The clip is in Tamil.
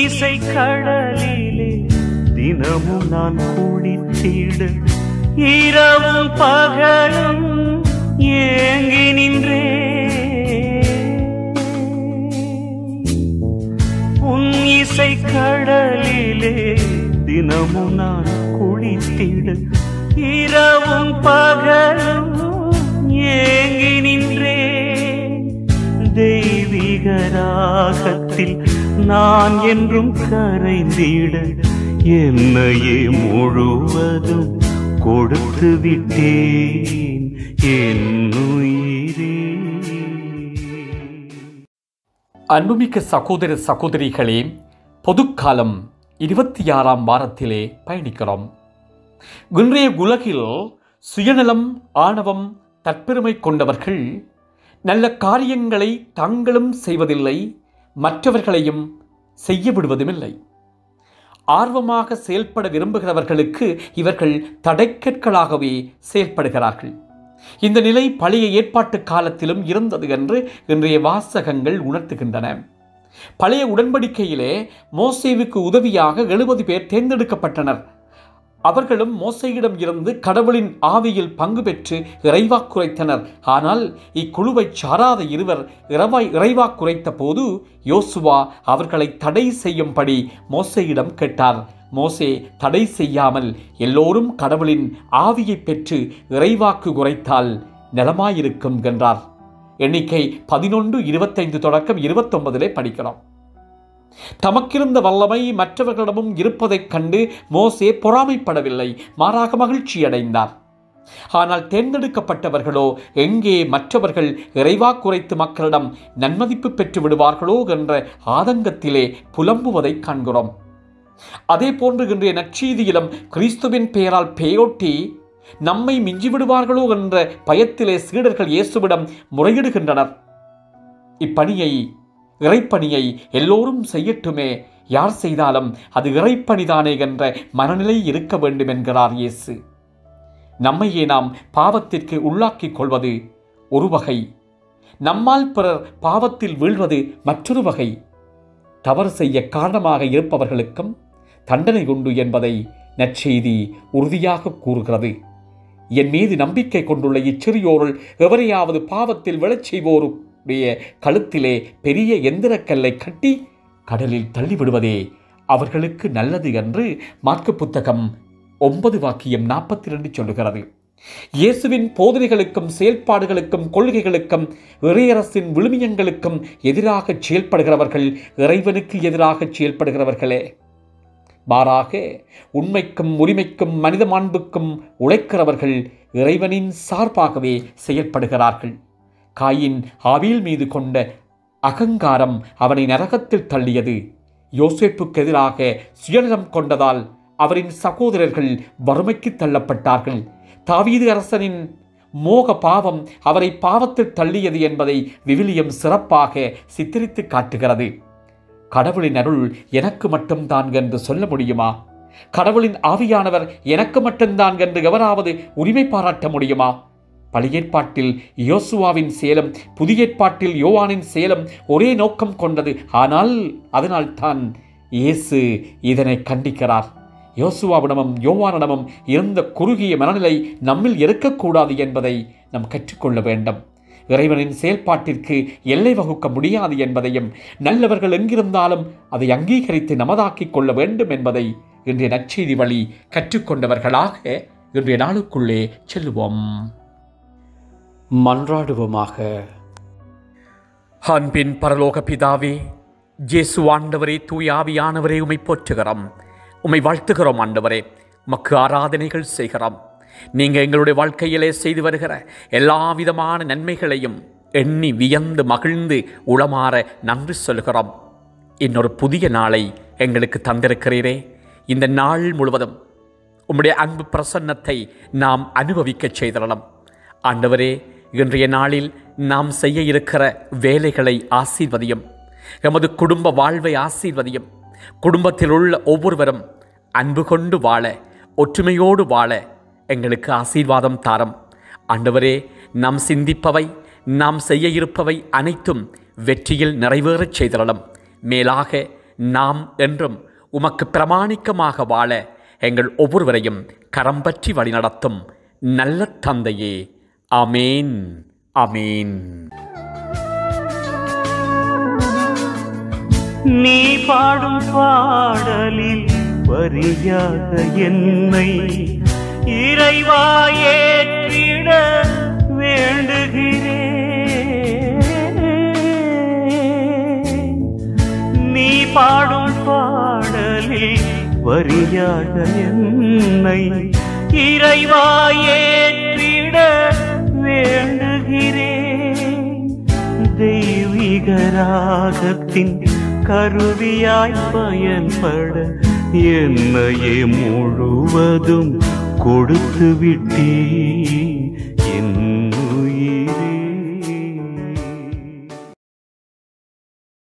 இசை கடலிலே தினமும் நான் குளித்திட இரவும் பகலும் ஏங்கி நின்றே உன் இசை கடலிலே தினமும் நான் குளித்திட இரவும் பகலும் ஏங்கி நின்றே தெய்வீக ராகத்தில் நான் என்றும் கரைந்திட என்னையே முழுவதும் கொடுத்து விட்டேன் என் உயிரே. அன்புமிக்க சகோதர சகோதரிகளே, பொதுக்காலம் 26ஆம் வாரத்திலே பயணிக்கிறோம். இன்றைய உலகில் சுயநலம், ஆணவம், தற்பெருமை கொண்டவர்கள் நல்ல காரியங்களை தாங்களும் செய்வதில்லை, மற்றவர்களையும் செய்ய விடுவதுமில்லை. ஆர்வமாக செயல்பட விரும்புகிறவர்களுக்கு இவர்கள் தடைக்கற்களாகவே செயல்படுகிறார்கள். இந்த நிலை பழைய ஏற்பாட்டு காலத்திலும் இருந்தது என்று இன்றைய வாசகங்கள் உணர்த்துகின்றன. பழைய உடன்படிக்கையிலே மோசேவுக்கு உதவியாக 70 பேர் தேர்ந்தெடுக்கப்பட்டனர். அவர்களும் மோசேயிடம் இருந்து கடவுளின் ஆவியில் பங்கு பெற்று இறைவாக்குரைத்தனர். ஆனால் இக்குழுவை சாராத இருவர் இறைவாக்குரைத்த போது யோசுவா அவர்களை தடை செய்யும்படி மோசேயிடம் கேட்டார். மோசே தடை செய்யாமல் எல்லோரும் கடவுளின் ஆவியை பெற்று இறைவாக்கு குரைத்தால் நலமாயிருக்கும் என்றார். எண்ணிக்கை 11:25 தொடக்கம் 29 படிக்கிறோம். தமக்கிருந்த வல்லமை மற்றவர்களிடமும் இருப்பதைக் கண்டு மோசே பொறாமைப்படவில்லை, மாறாக மகிழ்ச்சி அடைந்தார். ஆனால் தேர்ந்தெடுக்கப்பட்டவர்களோ எங்கே மற்றவர்கள் இறைவாக்குரைத்து மக்களிடம் நன்மதிப்பு பெற்று விடுவார்களோ என்ற ஆதங்கத்திலே புலம்புவதை காண்கிறோம். அதே போன்று இன்றைய நற்செய்தியிலும் கிறிஸ்துவின் பெயரால் பேயோட்டி நம்மை மிஞ்சிவிடுவார்களோ என்ற பயத்திலே சீடர்கள் இயேசுவிடம் முறையிடுகின்றனர். இறைப்பணியை எல்லோரும் செய்யட்டுமே, யார் செய்தாலும் அது இறைப்பணிதானே என்ற மனநிலை இருக்க வேண்டும் என்கிறார் இயேசு. நம்மையே நாம் பாவத்திற்கு உள்ளாக்கிக் கொள்வது ஒரு வகை, நம்மால் பிறர் பாவத்தில் வீழ்வது மற்றொரு வகை. தவறு செய்ய காரணமாக இருப்பவர்களுக்கும் தண்டனை உண்டு என்பதை நற்செய்தி உறுதியாக கூறுகிறது. என் மீது நம்பிக்கை கொண்டுள்ள இச்சிறியோருள் எவரையாவது பாவத்தில் விழச் செய்வோருடைய கழுத்திலே பெரிய எந்திரக்கல்லை கட்டி கடலில் தள்ளிவிடுவதே அவர்களுக்கு நல்லது என்று மாற்கு புத்தகம் 9:42 சொல்லுகிறது. இயேசுவின் போதனைகளுக்கும் செயல்பாடுகளுக்கும் கொள்கைகளுக்கும் இறையரசின் விழுமியங்களுக்கும் எதிராக செயல்படுகிறவர்கள் இறைவனுக்கு எதிராக செயல்படுகிறவர்களே. மாறாக உண்மைக்கும் உரிமைக்கும் மனித மாண்புக்கும் உழைக்கிறவர்கள் இறைவனின் சார்பாகவே செயல்படுகிறார்கள். காயின் ஆபேல் மீது கொண்ட அகங்காரம் அவனை நரகத்தில் தள்ளியது. யோசேப்புக்கு எதிராக சுயநலம் கொண்டதால் அவரின் சகோதரர்கள் வறுமைக்கு தள்ளப்பட்டார்கள். தாவீது அரசனின் மோக பாவம் அவரை பாவத்தில் தள்ளியது என்பதை விவிலியம் சிறப்பாக சித்தரித்து காட்டுகிறது. கடவுளின் அருள் எனக்கு மட்டும்தான் என்று சொல்ல முடியுமா? கடவுளின் ஆவியானவர் எனக்கு மட்டும்தான் என்று எவராவது உரிமை பாராட்ட முடியுமா? பழைய ஏற்பாட்டில் யோசுவாவின் செயலும் புதிய ஏற்பாட்டில் யோவானின் செயலும் ஒரே நோக்கம் கொண்டது. ஆனால் அதனால் தான் இயேசு இதனை கண்டிக்கிறார். யோசுவாவிடமும் யோவானிடமும் இருந்த குறுகிய மனநிலை நம்மில் இருக்கக்கூடாது என்பதை நாம் கற்றுக்கொள்ள வேண்டும். இறைவனின் செயல்பாட்டிற்கு எல்லை வகுக்க முடியாது என்பதையும், நல்லவர்கள் எங்கிருந்தாலும் அதை அங்கீகரித்து நமதாக்கிக் கொள்ள வேண்டும் என்பதை இன்றைய நற்செய்தி வழி கற்றுக்கொண்டவர்களாக இன்றைய நாளுக்குள்ளே செல்லுவோம். மன்றாடுவோமாக. அன்பின் பரலோக பிதாவே, இயேசு ஆண்டவரே, தூய ஆவியானவரே, உம்மை போற்றுகிறோம், உம்மை வாழ்த்துகிறோம். ஆண்டவரே, மக்கு ஆராதனைகள் செய்கிறோம். நீங்கள் எங்களுடைய வாழ்க்கையிலே செய்து வருகிற எல்லா விதமான நன்மைகளையும் எண்ணி வியந்து மகிழ்ந்து உளமாற நன்றி சொல்கிறோம். இன்னொரு புதிய நாளை எங்களுக்கு தந்திருக்கிறீரே. இந்த நாள் முழுவதும் உம்முடைய அன்பு பிரசன்னத்தை நாம் அனுபவிக்கச் செய்தரலாம். ஆண்டவரே, இன்றைய நாளில் நாம் செய்ய இருக்கிற வேலைகளை ஆசீர்வதியும், எமது குடும்ப வாழ்வை ஆசீர்வதியும். குடும்பத்தில் உள்ள ஒவ்வொருவரும் அன்பு கொண்டு வாழ, ஒற்றுமையோடு வாழ எங்களுக்கு ஆசீர்வாதம் தாரும். ஆண்டவரே, நாம் சிந்திப்பவை, நாம் செய்ய இருப்பவை அனைத்தும் வெற்றியில் நிறைவேறச் செய்தரலாம். மேலாக நாம் என்றும் உமக்கு பிரமாணிக்கமாக வாழ எங்கள் ஒவ்வொருவரையும் கரம் பற்றி வழிநடத்தும் நல்ல தந்தையே. ஆமேன், ஆமேன். நீ பாடும் பாடலில் வரியாக என்னை இறைவா ஏற்றிட வேண்டுகிறேன். நீ பாடும் பாடலில் வரியாக என்னை இறைவா ஏற்றிட வேண்டுகிறேன். தெய்வீக ராகத்தின் கருவியாய் பயன்பட என்னையே முழுவதும் கொடுத்து விட்டீர்.